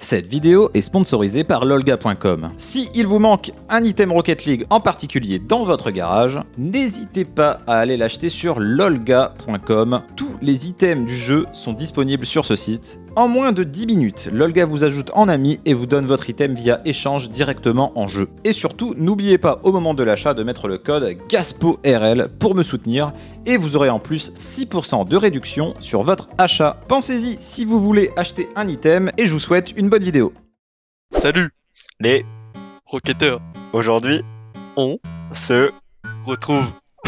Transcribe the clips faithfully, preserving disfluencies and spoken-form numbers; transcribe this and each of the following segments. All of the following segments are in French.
Cette vidéo est sponsorisée par lolga point com. Si il vous manque un item Rocket League en particulier dans votre garage, n'hésitez pas à aller l'acheter sur lolga point com. Tous les items du jeu sont disponibles sur ce site. En moins de dix minutes, Lolga vous ajoute en ami et vous donne votre item via échange directement en jeu. Et surtout, n'oubliez pas au moment de l'achat de mettre le code GASPORL pour me soutenir et vous aurez en plus six pour cent de réduction sur votre achat. Pensez-y si vous voulez acheter un item et je vous souhaite une bonne vidéo. Salut les Rocketteurs. Aujourd'hui, On se retrouve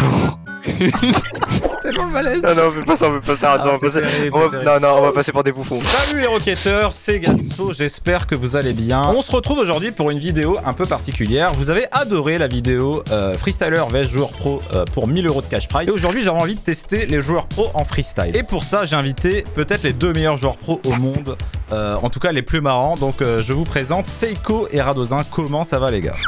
C'est tellement malaise. Non, non, on fait pas ça, on fait pas ça. Attends, Ah, on va c'est passer... terrible, on va- c'est Non, terrible. non, on va passer pour des bouffons. Salut les Rocketteurs, c'est Gaspo, j'espère que vous allez bien. On se retrouve aujourd'hui pour une vidéo un peu particulière. Vous avez adoré la vidéo euh, Freestyler vs joueur pro euh, pour mille euros de cash prize. Et aujourd'hui j'avais envie de tester les joueurs pro en freestyle. Et pour ça j'ai invité peut-être les deux meilleurs joueurs pro au monde, euh, en tout cas les plus marrants. Donc euh, je vous présente Seiko et Radozin. Comment ça va les gars?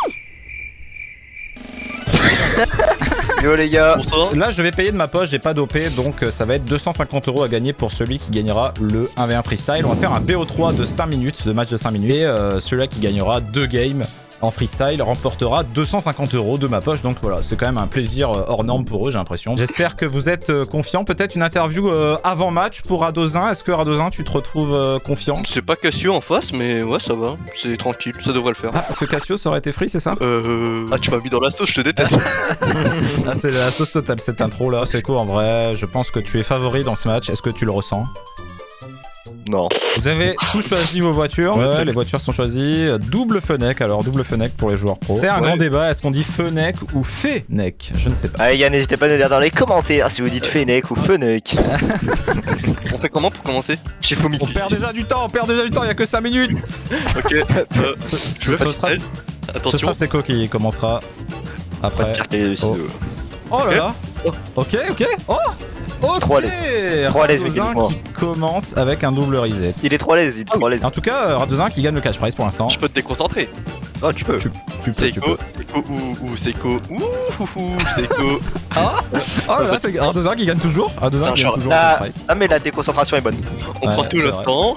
Yo les gars. bonsoir. Là je vais payer de ma poche, j'ai pas dopé, donc euh, ça va être deux cent cinquante euros à gagner pour celui qui gagnera le un v un freestyle. On va faire un B O trois de cinq minutes, de match de cinq minutes. Et euh, celui-là qui gagnera deux games en freestyle remportera deux cent cinquante euros de ma poche. Donc voilà, c'est quand même un plaisir euh, hors norme pour eux, j'ai l'impression. J'espère que vous êtes euh, confiants. Peut-être une interview euh, avant match pour Radozin. Est-ce que Radozin tu te retrouves euh, confiant? C'est pas Cassio en face, mais ouais, ça va. C'est tranquille, ça devrait le faire. Ah, parce que Cassio ça aurait été free, c'est ça? Euh. Ah, tu m'as mis dans la sauce, je te déteste. Ah, c'est la sauce totale cette intro là. C'est quoi en vrai? Je pense que tu es favori dans ce match. Est-ce que tu le ressens? Non. Vous avez tous choisi vos voitures. Ouais, les voitures sont choisies. Double Fennec, alors double Fennec pour les joueurs pro. C'est un Ouais. grand débat, est-ce qu'on dit Fennec ou Fennec? Je ne sais pas. Allez, gars, n'hésitez pas à nous dire dans les commentaires si vous dites Fennec ou Fennec. On fait comment pour commencer? Chez Fumi. On perd déjà du temps, on perd déjà du temps, il y a que cinq minutes. Ok. Euh, Ce, je veux ce pas sera, qu'il ce Attention. sera Seiko qui commencera Pas après. de pire cahier de ciseaux. Oh là là. Ok, ok. Oh ok. Trop à Trop à l'aise, Radozin mécaniquement. qui commence avec un double reset. Il est trop à l'aise, il est trop à l'aise. En tout cas, euh, Radozin qui gagne le cash prize pour l'instant. Je peux te déconcentrer. Oh, tu peux. Tu, tu peux, tu Seiko, peux. Seiko, ou, ou, Seiko, ouh, ouh, ouh, Seiko. Oh là là, c'est Radozin qui gagne toujours. Radozin C'est un qui gagne short. toujours le Ah, cash prize. ah, mais la déconcentration est bonne. On Ouais, prend tout c'est notre vrai. temps.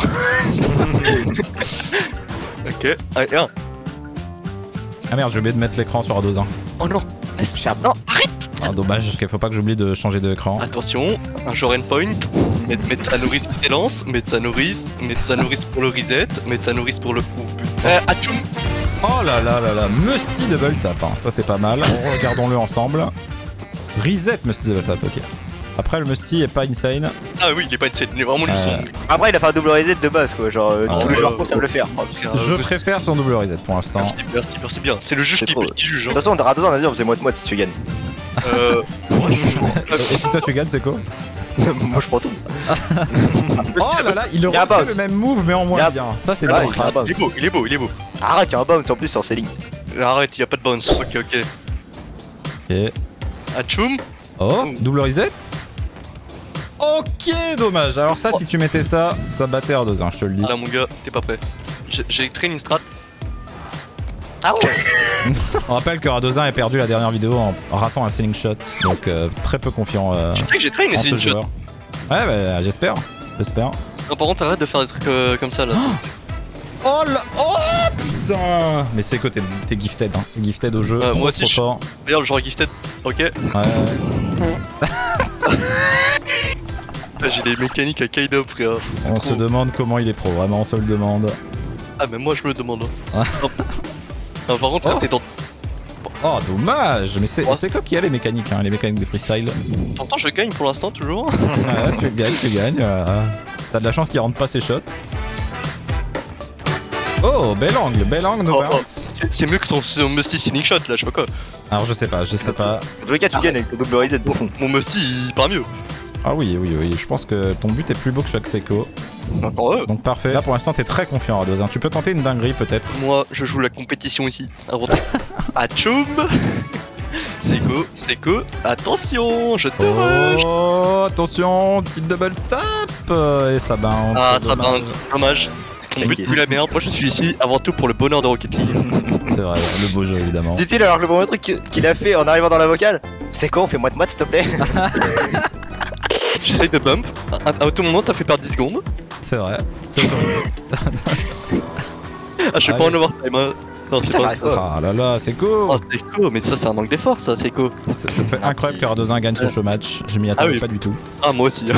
Ok, allez, un. Ah merde, j'ai oublié de mettre l'écran sur Radozin. Oh non. Non, Ah dommage, qu'il faut pas que j'oublie de changer d'écran. Attention, un jour endpoint, mettre, mettre sa nourrice qui s'élance, mettre sa nourrice, mettre sa nourrice pour le reset, mettre sa nourrice pour le coup. Euh, atchoum. Oh là là là là, Musty double tap, hein. Ça c'est pas mal. Regardons-le ensemble. Reset Musty double tap, ok. Après le Musty est pas insane. Ah oui, il est pas une scène, il est vraiment Euh, lucide. après il a fait un double reset de base quoi. Genre, euh, Ah, tous les ouais, joueurs ouais, pro savent le faire. Oh, frère, Je euh, préfère son double reset pour l'instant. Merci, merci, merci bien. C'est le juge C'est qui, trop. qui juge. De Hein. toute façon, Radozin, on a dit on faisait moite-moite si tu gagnes. Euh. moi, je- Et si toi tu gagnes, c'est quoi? Moi je prends tout. Oh là là, il Y a un aurait fait bounce. le même move mais en Y moins a- bien. Ça c'est Ah, dingue. y a un bounce. Il est beau, il est beau, il est beau. Arrête, y'a un bounce en plus sur ces lignes. Arrête, il y a pas de bounce. Ok, ok. Ok. Atchoum. Oh, double reset. Ok, dommage. Alors ça, si tu mettais ça, ça battait Radozin, je te le dis. Là, mon gars, t'es pas prêt. J'ai- J'ai training strat. Ah ouais. On rappelle que Radozin a perdu la dernière vidéo en ratant un ceiling shot, donc euh, très peu confiant euh, Tu sais que j'ai train, mais en c'est ce une shot. joueur. Ouais, bah, j'espère, j'espère. Non, par contre, arrête de faire des trucs euh, comme ça là. c'est- Oh là, oh putain. Mais c'est que t'es t'es gifted, hein. T'es gifted au jeu. Euh, moi trop, aussi, trop je- fort. D'ailleurs, le genre gifted. Ok. Ouais, ouais. Ah, j'ai des mécaniques à Kaido, frère. C'est On trop. se demande comment il est pro, vraiment on se le demande. Ah, mais moi, je me le demande. Ah. Hein. Non. Non, par contre, Oh. t'es dans. Oh dommage, mais c'est Ouais. c'est comme qu'il y a les mécaniques, hein, les mécaniques de freestyle. Pourtant, je gagne pour l'instant, toujours. Ouais, tu gagnes, tu gagnes. euh, T'as de la chance qu'il rentre pas ses shots. Oh, bel angle, bel angle, no Oh, oh. bounce. C'est c'est mieux que son, son Musty Ceiling Shot là, je sais pas quoi. Alors je sais pas, je sais pas. En tous les cas, tu gagnes avec le double reset bouffon. Mon Musty, il part mieux. Ah oui, oui, oui, je pense que ton but est plus beau que chaque Seiko. Encore eux. Donc parfait. Là pour l'instant t'es très confiant Radozin. Tu peux tenter une dinguerie peut-être. Moi, je joue la compétition ici. Avant tout. Atchoum. Seiko, Seiko, attention, je te rush. Oh, attention, petite double tap euh, et ça bounce. Ah, c'est ça dommage. bounce, dommage. Ton but Ok. pue la merde. Moi, je suis ici avant tout pour le bonheur de Rocket League. C'est vrai, le beau jeu évidemment. Dit-il alors que le premier truc que- qu'il a fait en arrivant dans la vocale, c'est quoi, on fait moite-moite s'il te plaît. J'essaye de bump. À, à tout moment, ça fait perdre dix secondes. C'est vrai. C'est vrai. Ah, je suis Allez. pas en overtime, hein. Non, c'est Putain, pas. j'arrive pas. Ah là là, c'est cool. Oh, Seiko, mais ça, c'est un manque d'effort, ça, Seiko. Ce ce serait incroyable que Radozin gagne ce showmatch. Je m'y attendais oui. pas du tout. Ah, moi aussi.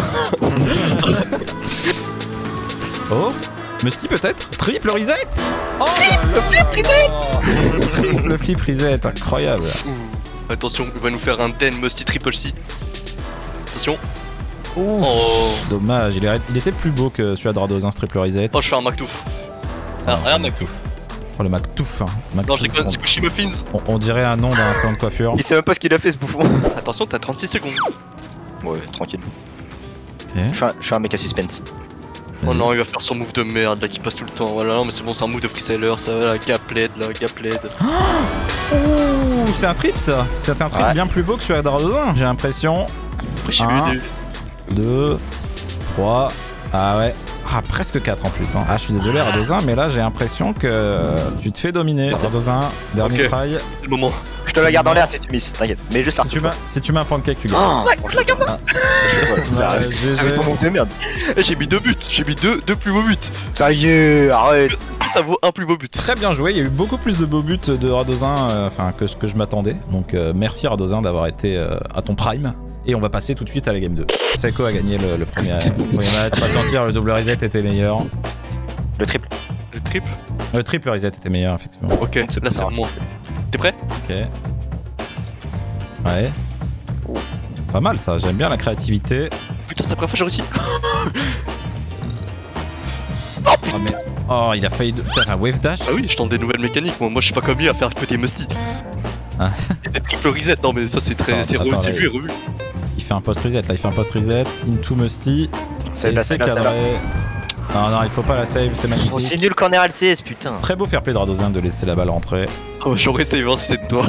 Oh, Musty peut-être. Triple reset. Oh Triple flip reset. Triple flip reset, incroyable. Ouh. Attention, il va nous faire un Den Musty Triple C. Attention. Ouh. Oh. Dommage, il, est- il était plus beau que celui de Radozin, ce triple reset. Oh, je fais un McToof. Ah, regarde, McToof. Oh le McToof. Hein. Non, McToof, j'ai déconne, on, c'est Squishy Muffins. on- on dirait un nom d'un salon de coiffure. Il sait même pas ce qu'il a fait ce bouffon. Attention, t'as trente-six secondes. Ouais, tranquille. Ok. Je suis un, je suis un mec à suspense. Oh non, il va faire son move de merde là qui passe tout le temps. Voilà, non, mais c'est bon, c'est un move de freeseller, ça va, la gap led, la gap led. Ouh, c'est un trip ça. C'est un trip Ouais. bien plus beau que celui de Radozin, j'ai l'impression. Après, j'ai Un. eu des. deux, trois, ah ouais, ah presque quatre en plus. Hein. Ah je suis désolé Radozin, mais là j'ai l'impression que euh, tu te fais dominer. Radozin, dernier Ok. try. C'est le moment. Je te la garde en l'air si tu misses, t'inquiète. Mais juste Si la tu, mets, si tu mets un pancake, tu gagnes. Ah, franchement, Ah. voilà. Ouais, G G. J'avais ton move de merde. Eh, j'ai mis deux buts, j'ai mis deux, deux plus beaux buts. Ça y est, arrête. Ça vaut un plus beau but. Très bien joué, il y a eu beaucoup plus de beaux buts de Radozin euh, enfin, que ce que je m'attendais. Donc euh, merci Radozin d'avoir été euh, à ton prime. Et on va passer tout de suite à la game deux. Seiko a gagné le, le premier, le premier match. Pas se mentir, le double reset était meilleur. Le triple. Le triple. Le triple reset était meilleur, effectivement. Ok, là c'est pour moi. T'es prêt? Ok. Ouais. Pas mal ça, j'aime bien la créativité. Putain, c'est la première fois que j'ai réussi. Oh, mais... oh il a failli... de- Putain, un wave dash. Ah oui, je tente des nouvelles mécaniques. Moi, moi je suis pas comme lui à faire que des musty. Ah. Et des triple reset, non mais ça c'est très. Attends, C'est attends, revu, c'est là, vu et revu. Il fait un post reset là, il fait un post reset. Into Musty. C'est Et là, c'est c'est là, c'est là. cadré. Non, non, il faut pas la save, c'est magnifique. Aussi nul qu'en R L C S, putain. Très beau fair play de Radozin de laisser la balle rentrer. Oh, j'aurais essayé voir si c'est de toi.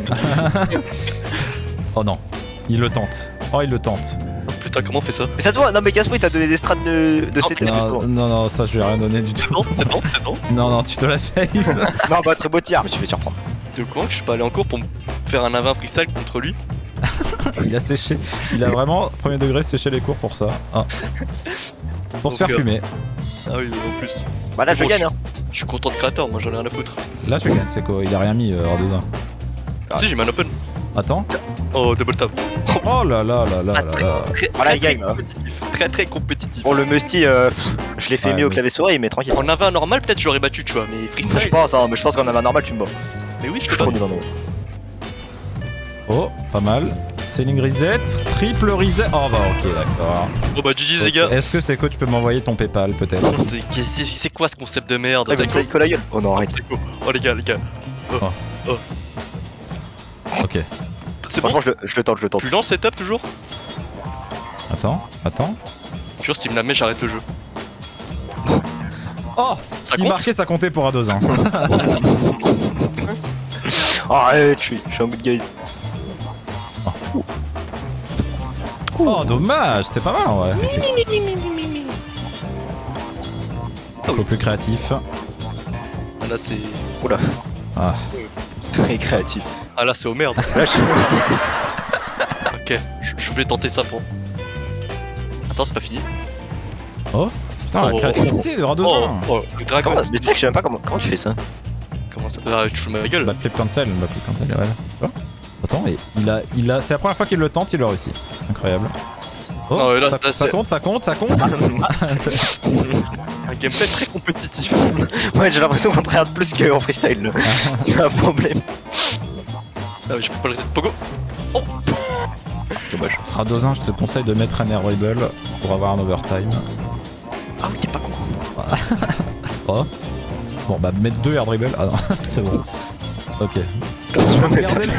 Oh non, il le tente. Oh, il le tente. Oh, putain, comment on fait ça? Mais ça te voit, non mais Gaspo il t'a donné des strats de, de C T plus Non, pour. non, non, ça je lui ai rien donné du C'est tout. bon, c'est bon, c'est bon. Non, non, tu te la save. Non bah très beau tir, je me suis fait surprendre. T'es au courant que je suis pas allé en cours pour me faire un vingt freestyle contre lui? Il a séché. Il a vraiment, premier degré, séché les cours pour ça. Ah. Pour se faire Donc, euh, fumer. Ah oui, en plus. Bah là je Bon, gagne hein. Je suis content de créateur, moi j'en ai rien à foutre. Là, tu gagnes, c'est quoi? Il a rien mis, euh, Radozin. Ah. Si, j'ai mis un open. Attends. Oh, double tap. Oh là là là là Ah, là très, là. très, Voilà, très, il très gagne, là. compétitif. Très très compétitif. Bon le Musty, euh, pff, je l'ai fait Ouais, mieux au mais- clavier souris mais tranquille. En avait un normal, peut-être je l'aurais battu, tu vois, mais Je freestyle. pense hein, mais je pense qu'en avait un normal tu me bats. Mais oui, je Je peux suis pas. trop nul en haut. Oh, pas mal. Ceiling reset, triple reset. Oh bah ok, d'accord. Bon bah, G G's les gars. Est-ce que Seiko, tu peux m'envoyer ton PayPal peut-être? C'est- C'est c'est quoi ce concept de merde? Ouais, comme ça il colle la gueule. Oh non arrête. C'est quoi? Oh les gars, les gars. Ok. C'est bon? Franchement je, le- je le tente, je le tente. Tu lances setup toujours? Attends, attends. Je jure, s'il me la met, j'arrête le jeu. Oh, Ça s'il compte marquait, ça comptait pour Radozin. Arrête, je suis, je suis un good guys. Oh, dommage, c'était pas mal en vrai. Mais c'est Ah un peu plus créatif. Ah là, c'est. Oula, Ah, très créatif. Ah là, c'est au merde. Là, je... Ok, je je voulais tenter ça pour. Attends, c'est pas fini. putain, la Oh. créativité de Oh, Radozin. oh, le dragon. Comment, mais tu sais que je sais même pas comment, comment tu fais ça. Comment ça? Ah, tu joues ma gueule. Bah, flip cancel, bah, flip cancel, ouais. Oh. Attends, et il a, il a, c'est la première fois qu'il le tente, il le réussit. Incroyable. Oh, Non, mais là- ça, là, ça c'est- compte, ça compte, ça compte. Un gameplay très compétitif. Ouais, j'ai l'impression qu'on te regarde plus qu'en freestyle là. C'est un problème. Ah, mais je peux pas le reset. Pogo. Oh. Dommage. Radozin, je te conseille de mettre un air rebel pour avoir un overtime. Ah oui, t'es pas con. Oh. Bon, bah, mettre deux air dribble. Ah non, c'est bon. Ok. Je vais mettre- Regardez-le.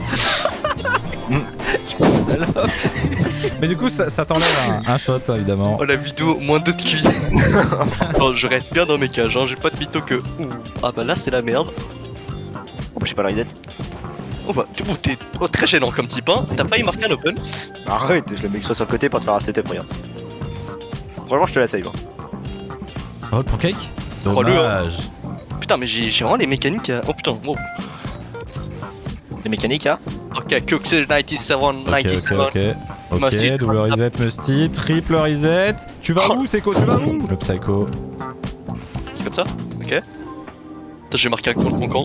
Salope. Mais du coup, ça, ça t'enlève un, un shot, évidemment. Oh, la vidéo, moins deux de Q I. Non, je reste bien dans mes cages, hein. J'ai pas de mytho que. Ouh. Ah bah là, c'est la merde. Oh, bah, j'ai pas la reset. Oh bah, t'es oh, t'es- oh, très gênant comme type, hein. T'as failli marquer un open. Arrête, je le mets exprès sur le côté pour te faire un setup, regarde. Franchement, je te la save. Hein. Oh, le pancake. Oh, le- Dommage. Putain, mais j'ai j'ai vraiment les mécaniques. à- Oh putain, wow. Les mécaniques, hein. Ok, Coxel quatre-vingt-dix-sept, Ok, ok, quatre-vingt-dix-sept. ok. Ok, Musty. double reset, Musty, triple reset. Tu vas où, Seiko? Tu vas où? Le psycho. C'est comme ça? Ok. Putain, j'ai marqué un contre mon camp.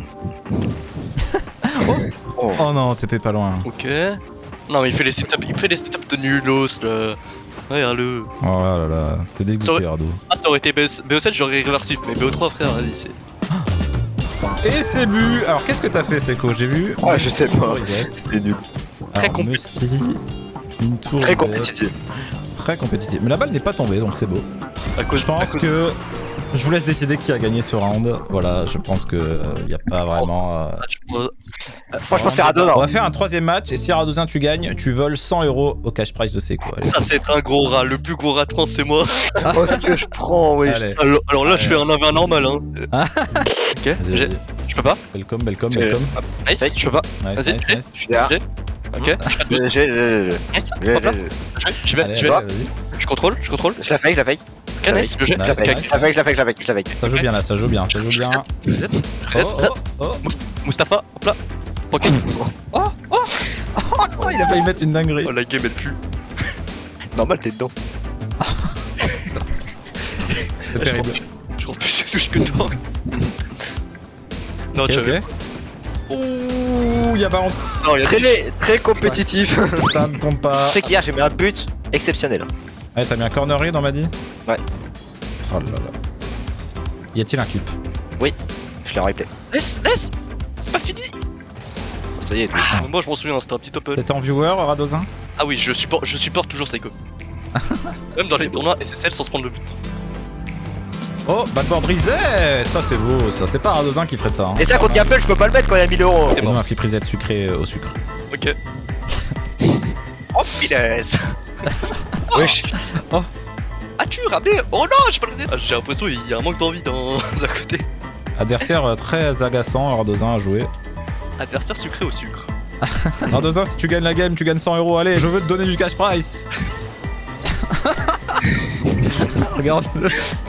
Oh, oh non, t'étais pas loin. Ok. Non, mais il fait les setups, il fait les setups de nulos, le. Regarde-le. Oh là là, t'es dégoûté, Ça aurait- Rado. Ah, ça aurait été B O sept, j'aurais reversé, mais B O trois, frère, vas-y, c'est. Et c'est but. Alors qu'est-ce que t'as fait, Seco? J'ai vu. Ah, je sais pas. Reset. C'était nul. Très Alors, compétitif. Musty, une tour Très reset. compétitif. Très compétitif. Mais la balle n'est pas tombée, donc c'est beau. À cause, Je pense à cause- que je vous laisse décider qui a gagné ce round. Voilà, je pense que il y a pas vraiment. euh, Ah, je pense- Moi, je pense que c'est Radon. On va faire un troisième match et si Radozin tu gagnes, tu voles cent euros au cash prize de Seco. Allez. Ça, c'est un gros rat. Le plus gros rat de France, c'est moi. Oh, ce que je prends, oui. Allez, Alors, alors là, je Allez. fais un A vingt normal, hein. Ah. Ok, vas-y, j'ai- vas-y. je peux pas. Welcome, welcome, J'ai- welcome. Nice, je peux pas. Nice, Vas-y, nice, fais. nice. Je suis derrière. Ok, J'ai, j'ai, j'ai, j'ai. nice, j'ai- hop là. j'ai- Je vais, Allez, je vais, allez, vas-y. je contrôle, je contrôle. Je la fake, je la fake. Ok, nice, le jet. Nice, Je la fake, nice. je la fake, je la fake, je la fake, je la fake. Ça joue bien là, ça joue bien, ça joue bien. Reset, Oh, reset. oh, oh, Mustapha, hop là. Ok. oh, oh, oh, il a failli mettre une dinguerie. Oh, la game est plus. Normal, t'es dedans. C'est terrible. Je crois plus c'est touche que toi. Non, Ok, tu avais. ok. Ouh, y'a bounce. Non, il y a Très, très compétitif. Ça ne compte pas. Tu sais qu'hier, j'ai mis un but exceptionnel. Ouais, t'as mis un cornery dans ma dit? Ouais. Oh là là. Y a-t-il un clip? Je l'ai replay. Laisse, laisse. C'est pas fini. Ça y est, Ah, moi, je m'en souviens, c'était un petit open. T'étais en viewer, Radozin? Ah oui, je supporte, je supporte toujours Psycho. Même dans les tournois S S L sans se prendre le but. Oh, backboard reset. Ça c'est beau, ça. C'est pas Radozin qui ferait ça. Hein. Et ça, contre Gapple, je peux pas le mettre quand il y a mille euros. Et Et bon. non, un flip reset sucré euh, au sucre. Ok. Oh punaise. Wesh. As-tu ramené? Oh non, je peux le reset. Ah, j'ai l'impression qu'il y a un manque d'envie dans à côté. Adversaire euh, très agaçant, Radozin à jouer. Adversaire sucré au sucre. Radozin, si tu gagnes la game, tu gagnes cent euros. Allez, je veux te donner du cash price. Regarde-le.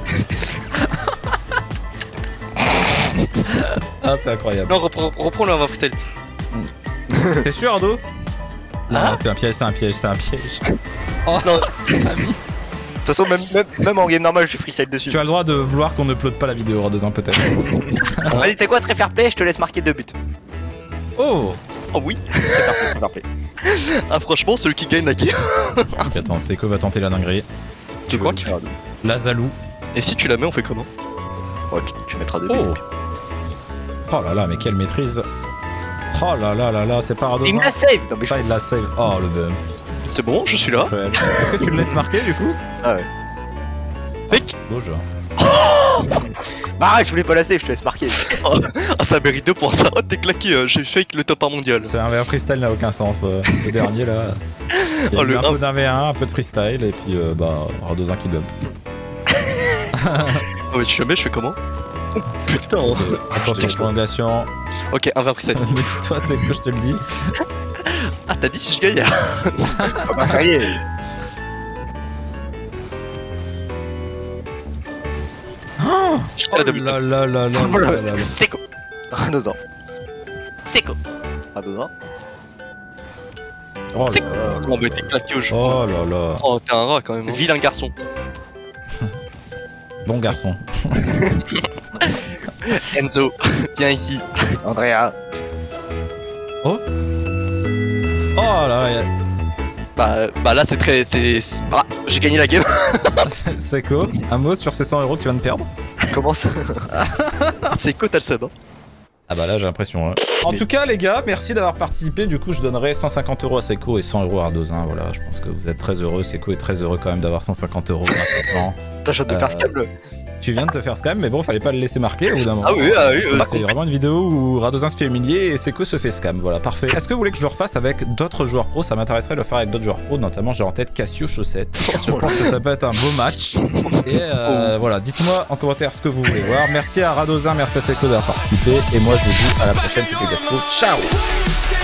Ah, c'est incroyable. Non, reprends, reprends le un freestyle. T'es sûr, Ardo? Non, Ah. c'est un piège, c'est un piège, c'est un piège. Oh, Non. ce qu'il t'a mis. De toute façon, même, même, même en game normal, je freestyle dessus. Tu as le droit de vouloir qu'on upload pas la vidéo, Radozin, peut-être. Vas-y, tu sais quoi, très fair play, je te laisse marquer deux buts. Oh! Oh oui. Très fair play, très fair play. Ah franchement, celui qui gagne la game. Ok, attends, Seco va tenter la dinguerie. Tu crois qu'il fait? La Zalou. Et si tu la mets, on fait comment? Ouais, tu, tu mettras deux buts. Oh! Oh là là, mais quelle maîtrise! Oh là là là là, c'est pas Radozin. Il me la save. Non, mais je... Ça, il la save. Oh, le bum. C'est bon, je suis là. Incroyable. Est-ce que tu le laisses marquer du coup? Ah ouais. Fake. Beau jeu. Bah arrête, je voulais pas la save, je te laisse marquer. Ah, ça mérite deux points, ça. Oh, t'es claqué, euh, j'ai fake le top un mondial. C'est un vrai freestyle n'a aucun sens. euh, le dernier là. Il y a Oh, eu le un un. peu d'un V un, un peu de freestyle et puis euh, bah Radozin qui bump. Oh, mais tu la mets, je fais comment? Oh, putain. Attention, prolongation. Ok, un vingt freestyle. Méfie-toi, c'est que je te le dis. Ah, t'as dit si je gagne? Ah bah ça y est. Je Oh la double. là là là là Oh là là là là. Seco. À deux ans. Seco. À deux ans. Oh C'est- là là. Oh, mais t'es claqué au jeu. Oh là là. Oh, t'es un rat quand même. hein. Vilain garçon. Bon garçon. Enzo, viens ici. Andrea. Oh là, y a- Bah, bah là, c'est très. c'est c'est- Ah, j'ai gagné la game. Seco, un mot sur ces cent euros que tu viens de perdre? Comment ça? C'est quoi, t'as le sub? Hein. Ah bah là j'ai l'impression. Ouais. En tout cas les gars, merci d'avoir participé. Du coup je donnerai cent cinquante euros à Seco et cent euros à Radozin. Voilà, je pense que vous êtes très heureux. Seco est très heureux quand même d'avoir cent cinquante euros gratuitement. T'achètes de Euh, faire scam le. Tu viens de te faire scam, mais bon, fallait pas le laisser marquer au bout d'un moment. Ah oui, ah oui. Euh, euh, C'est vraiment une vidéo où Radozin se fait humilier et Seco se fait scam. Voilà, parfait. Est-ce que vous voulez que je le refasse avec d'autres joueurs pro? Ça m'intéresserait de le faire avec d'autres joueurs pro, notamment j'ai en tête Cassio Chaussette. Je pense que ça peut être un beau match. Et euh, voilà, dites-moi en commentaire ce que vous voulez voir. Merci à Radozin, merci à Seco d'avoir participé. Et moi, je vous dis à la prochaine. C'était Gasco. Ciao!